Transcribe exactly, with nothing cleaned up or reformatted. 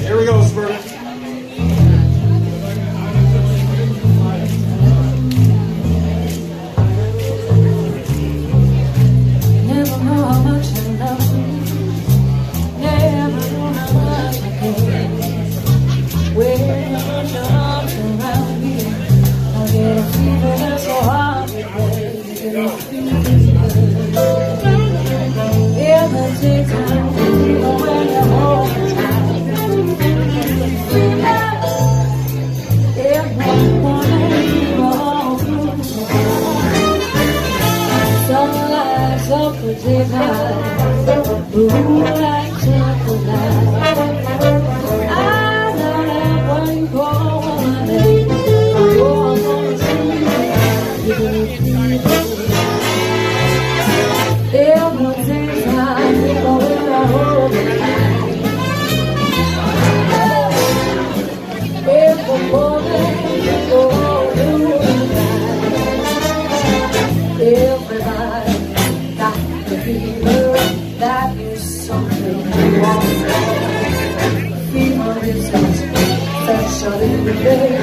Here we go, Spurt. Never know how much I love you. Never know how much I care. When you put your arms around me, I get a fever that's so hard to bear. Get a fever. In the daytime, even when you're home tight. In the morning, you're all through. Some lights up the daytime, blue lights up the night. I don't know what you call my name. Oh, I'm gonna see you. You're gonna feel it. In the daytime, even when you're home tight. In the morning, you're all through the night. Everybody got the fever, that is something you want. Fever is especially the day.